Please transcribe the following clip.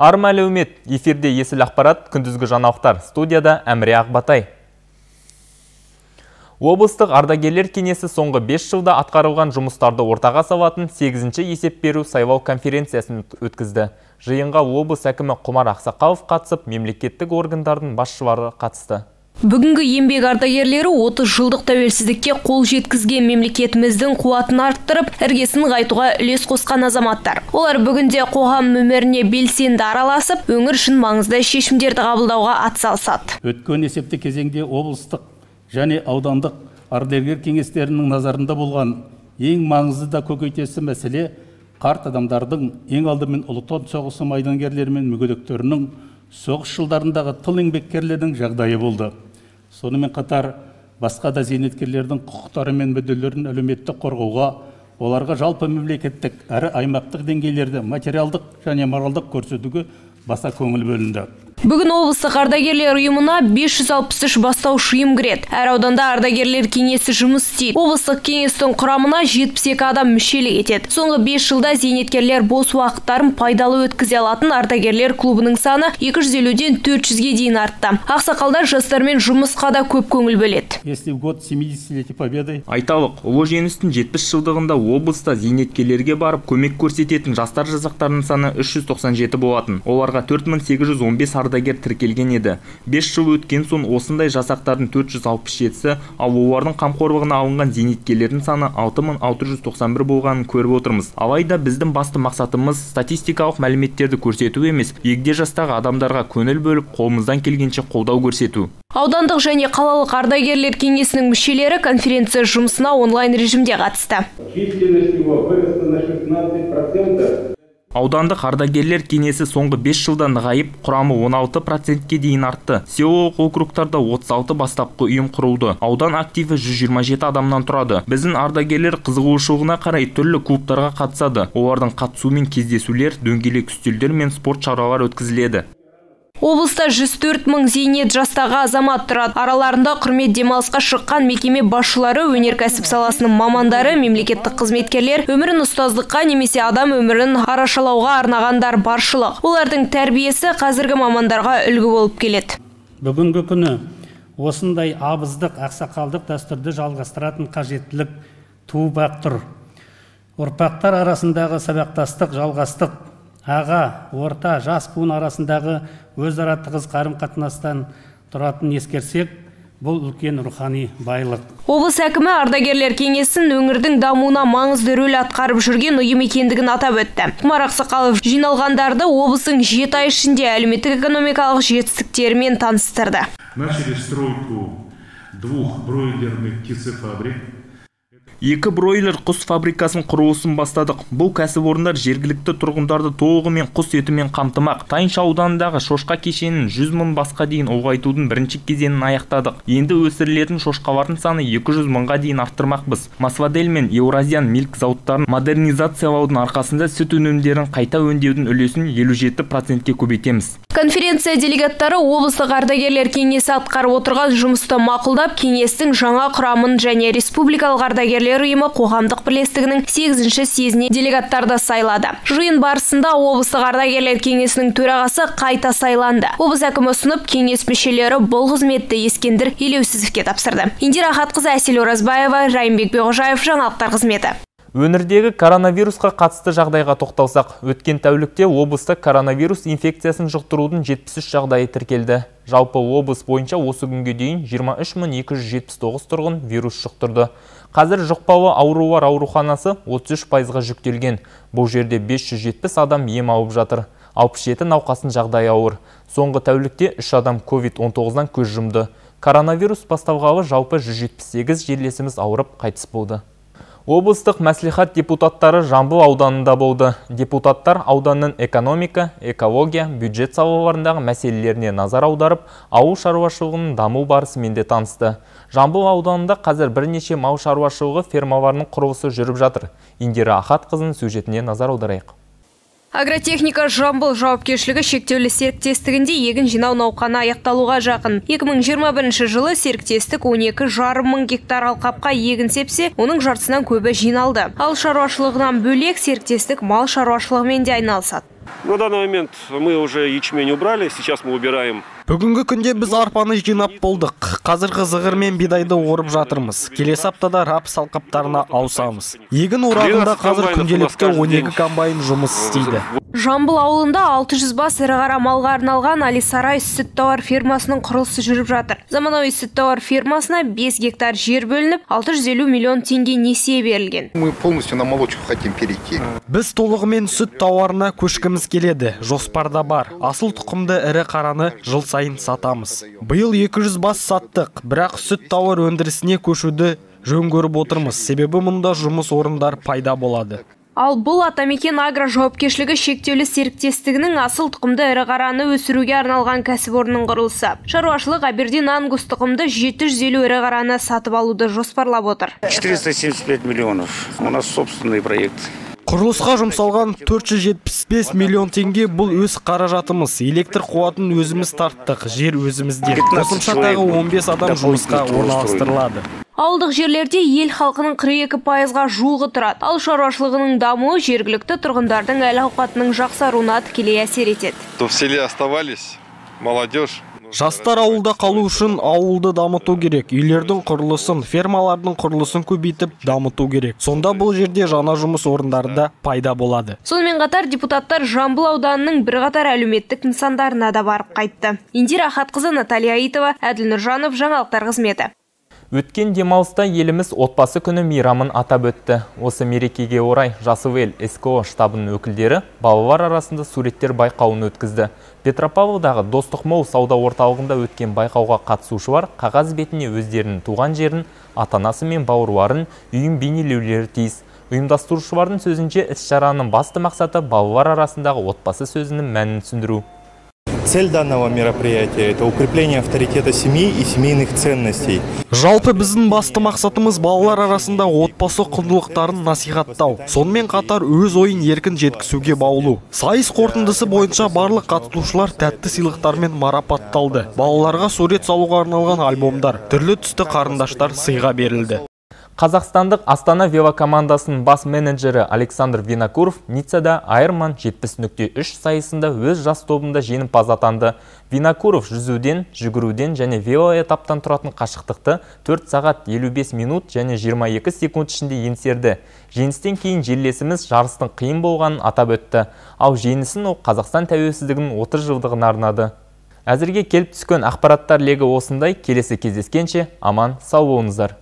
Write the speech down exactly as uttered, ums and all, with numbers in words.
Арма әлеумет, эфирде есіл ақпарат, күндізгі жаңалықтар. Студияда Әміре Ақбатай. Облыстық ардагерлер кеңесі соңғы бес жылда атқарылған жұмыстарды ортаға салатын сегізінші есеп беру сайлау конференциясын өткізді. Жиынға облыс әкімі Құмар Ақсақалов қатысып, мемлекеттік органдардың басшылары қатысты. Бүгінгі еңбек ардагерлері отыз жылдық тәуелсіздікке қол жеткізген мемлекетіміздің қуатын арттырып, іргесін ғайтуға үлес қосқан азаматтар. Олар бүгінде қоғам өміріне белсенді араласып, өңір үшін маңызды шешімдерді қабылдауға атсалысады. Өткен есепті кезеңде облыстық және аудандық ардагер кеңестерінің назарында болған ең маңызды да көкейтесті мәселе қарт адамдардың, ең алдымен ұлы отан соғысы майдангерлері мен мүгедектерінің соғыс жылдарындағы тыл еңбеккерлердің жағдайы болды. Сонымен қатар басқа да зейнеткерлердің құқықтары мен мүдделерін әлеуметтік қорғауға, оларға жалпы мемлекеттік әрі аймақтық деңгейлерде материалдық және моральдық көрсетуге баса көңіл бөлінді. Бүгін облыстық ардагерлер ұйымына бес жүз алпыс үш бастауыш ұйым кіреді. Әр ауданда ардагерлер кеңесі жұмыс істейді. Облыстық кеңестің құрамына жетпіс екі адам мүшелік етеді. Соңғы бес жылда зейнеткерлер бос уақыттарын пайдалы өткізе алатын ардагерлер клубының саны екі жүз елуден төрт жүзге дейін артты. Ақсақалдар жастармен жұмысқа да көп көңіл бөледі. Если в год семидесятилетия победы. Айталық, ұлы жеңістің жетпіс жылдығында облыста зейнеткерлерге барып көмек көрсететін жастар жасақтарының саны үш жүз тоқсан жеті болатын. Оларға төрт мың сегіз жүз он бес ардагер тіркелген еді. бес жыл өткен соң осындай жасақтардың төрт жүз алпыс жетісі, ал олардың қамқорлығына алынған зейнеткерлердің саны алты мың алты жүз тоқсан бір болғанын көріп отырмыз. Алайда біздің басты мақсатымыз статистикалық мәліметтерді көрсету емес, егде жастағы адамдарға көңіл бөліп, қолымыздан келгенше қолдау көрсету. Аудандық және қалалық ардагерлер кеңесінің мүшелері конференция жұмысына онлайн режимде қатысты. Аудандық ардагерлер кеңесі соңғы бес жылда нығайып, құрамы он алты процентке дейін артты. Селолық округтарда отыз алты бастапқы ұйым құрылды. Аудан активі жүз жиырма жеті адамнан тұрады. Біздің ардагерлер қызығушылығына қарай түрлі клубтарға қатысады. Олардың қатысуымен кездесулер, дөңгелек үстелдер мен спорт шаралар өткізіледі. Облыста жүз төрт мың зейнет жастағы азамат тұрады. Араларында құрмет демалысқа шыққан мекеме басшылары, өнеркәсіп саласының мамандары, мемлекеттік қызметкерлер, өмірін ұстаздыққа немесе адам өмірін арашалауға арнағандар баршылық. Олардың тәрбиесі қазіргі мамандарға үлгі болып келеді. Бүгінгі күні осындай абыздық, ақсақалдық дәстүрді жалғастыратын қажеттілік туып тұр. Ұрпақтар арасындағы сабақтастық, жалғастық, аға, орта, жас буын арасындағы өзара тығыз қарым-қатынастан тұратын ескерсек, бұл үлкен рухани байлық. Облыс әкімі ардагерлер кеңесін өңірдің дамуына маңызды рөл атқарып жүрген ұйым екендігін атап өтті. Құмар Ақсақалов жиналғандарды облыстың жеті ай ішінде әлеуметтік экономикалық жетістіктерімен таныстырды. Начали стройку двух бройлерных птицефабрик. Екі бройлер құс фабрикасын құрылысын бастадық. Бұл кәсіпорындар жергілікті тұрғындарды толығымен құс етімен қамтымақ. Тайынша ауданындағы шошқа кешенін жүз мың басқа дейін ұлғайтудың бірінші кезеңін аяқтадық. Енді өсірілетін шошқалардың саны екі жүз мыңға дейін арттырмақпыз. Масвадель мен Еуразиян милк зауыттарын модернизациялаудың арқасында сүт өнімдерін қайта өңдеудің үлесін елу жеті процентке көбейтеміз. Конференция делегаттары облыстық ардагерлер кеңесі атқарып отырған жұмысты мақұлдап, кеңестің жаңа құрамын және республикалық ардагерлер ұйымы қоғамдық бірлестігінің сегізінші съезіне делегаттарды сайлады. Жиын барысында облыстық ардагерлер кеңесінің төрағасы қайта сайланды. Облыс әкімі ұсынып, кеңес мүшелері бұл қызметті Ескендір Елеусізовке тапсырды. Индира Хатқызы, Әсел Оразбаева, Райымбек Беғожаев, жаңалықтар қызметі. Өңірдегі коронавирусқа қатысты жағдайға тоқталсақ, өткен тәулікте облыста коронавирус инфекциясын жұқтырудың жетпіс үш жағдайы тіркелді. Жалпы облыс бойынша осы күнге дейін жиырма үш мың екі жүз жетпіс тоғыз тұрғын вирус жұқтырды. Қазір жұқпалы аурулар ауруханасы отыз үш пайызға жүктелген. Бұл жерде бес жүз жетпіс адам ем алып жатыр. алпыс жеті науқастың жағдайы ауыр. Соңғы тәулікте үш адам ковид он тоғыздан көз жұмды. Коронавирус басталғалы жалпы жүз жетпіс сегіз жерлесіміз ауырып қайтыс болды. Облыстық мәслихат депутаттары Жамбыл ауданында болды. Депутаттар ауданның экономика, экология, бюджет салаларындағы мәселелеріне назар аударып, ауыл шаруашылығының даму барысымен де танысты. Жамбыл ауданында қазір бірнеше мал шаруашылығы фермаларының құрылысы жүріп жатыр. Индира Ахатқызының сюжетіне назар аударайық. Агротехника Жамбыл жауапкершілігі шектеулі серіктестігінде егін жинау науқаны аяқталуға жақын. екі мың жиырма бірінші жылы серіктестік он екі жарым мың гектар алқапқа егін сепсе, оның жартысынан көбі жиналды. Ал шаруашылығынан бөлек серіктестік мал шаруашылығымен де айналысады. На данный момент мы уже ячмень убрали, сейчас мы убираем. Бүгінгі күнде біз арпаны жинап болдық. Қазіргі зығыр мен бидайды орып жатырмыз. Келесі аптада рапс алқаптарына ауысамыз. Егін орағында қазір күнделікті он екі комбайн жұмыс істейді. Жамбыл ауылында алты жүз бас ірі қара малға арналған Алисарай сүт тауар фермасының құрылысы жүріп жатыр. Заманауи сүт тауар фермасына бес гектар жер бөлініп, алты жүз елу миллион теңге несие берілген. Мы полностью на молочку хотим перейти. Біз толығымен сүт тауарына көшкіміз келеді. Жоспарда бар. Асыл тұқымды ірі қараны жыл сайын сатамыз. Биыл екі жүз бас саттық, бірақ сүт тауар өндірісіне көшуді жөн көріп отырмыз. Себебі мұнда жұмыс орындар пайда болады. Ал бұл Атамекен агро жауапкершілігі шектеулі серіктестігінің асыл тұқымды ірі қараны өсіруге арналған кәсіпорынның құрылысы. Шаруашылық Абердин Ангус тұқымды жеті жүз елу ірі қараны сатып алуды жоспарлап отыр. четыреста семьдесят пять миллионов. У нас собственный проект. Құрылысқа жұмсалған төрт жүз жетпіс бес миллион теңге бұл өз қаражатымыз. Электр қуатын өзіміз тарттық, жер өзімізде. Қосымша тағы он бес адам жұмысқа орналастырылады. Ауылдық жерлерде ел халқының қырық екі пайызға жуығы тұрады. Ал шаруашылығының дамуы жергілікті тұрғындардың әл ауқатының жақсаруына тікелей әсер етеді. В селе оставались, молодежь. Жастар ауылда қалу үшін ауылды дамыту керек. Үйлердің құрылысын, фермалардың құрылысын көбейтіп дамыту керек. Сонда бұл жерде жаңа жұмыс орындары да пайда болады. Сонымен қатар депутаттар Жамбыл ауданының бірқатар әлеуметтік нысандарына да барып қайтты. Индира Ахатқызы, Наталья Аитова, Әділ Нұржанов, жаңалықтар қызметі. Өткен демалыста еліміз отбасы күні мейрамын атап өтті. Осы мерекеге орай Жасыл эс ка о штабының өкілдері балалар арасында суреттер байқауын өткізді. Петропавлдағы Достық Молл сауда орталығында өткен байқауға қатысушылар қағаз бетіне өздерінің туған жерін, ата-анасы мен бауырларын, үйін бейнелеулері тиіс. Ұйымдастырушылардың сөзінше іс-шараның басты мақсаты балалар арасындағы отбасы сөзінің мәнін түсіндіру. Цель данного мероприятия – это укрепление авторитета семьи и семейных ценностей. Жалпы біздің басты мақсатымыз балалар арасында отбасы құндылықтарын насихаттау. Сонымен қатар өз ойын еркін жеткізуге баулу. Сайыс қорытындысы бойынша барлық қатысушылар тәтті сыйлықтармен марапатталды. Балаларға сурет салуға арналған альбомдар, түрлі түсті қарындаштар сыйға берілді. Қазақстандық Астана велокомандасының бас менеджері Александр Винокуров Ниццада Айырман жетпіс нүкте үш сайысында өз жас тобында жеңімпаз атанды. Винокуров жүзуден, жүгіруден және велоэтаптан тұратын қашықтықты төрт сағат елу бес минут және жиырма екі секунд ішінде еңсерді. Жеңістен кейін жерлесіміз жарыстың қиын болғанын атап өтті. Ал жеңісін ол Қазақстан тәуелсіздігінің отыз жылдығына арнады. Әзірге келіп түскен ақпараттар легі осындай. Келесі кездескенше аман сау болыңыздар.